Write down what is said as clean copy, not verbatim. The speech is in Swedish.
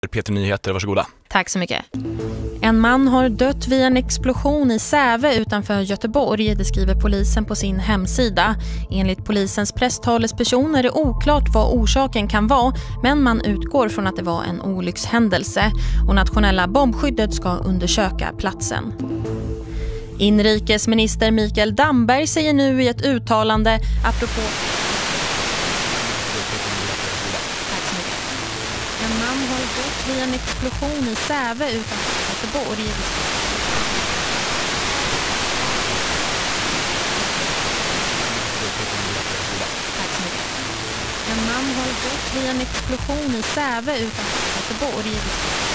Peter Nyheter, varsågoda. Tack så mycket. En man har dött vid en explosion i Säve utanför Göteborg, det skriver polisen på sin hemsida. Enligt polisens presstalesperson är det oklart vad orsaken kan vara, men man utgår från att det var en olyckshändelse och nationella bombskyddet ska undersöka platsen. Inrikesminister Mikael Damberg säger nu i ett uttalande apropå... En man har dött vid en explosion i Säve utanför Göteborg. En man har dött vid en explosion i Säve utanför Göteborg.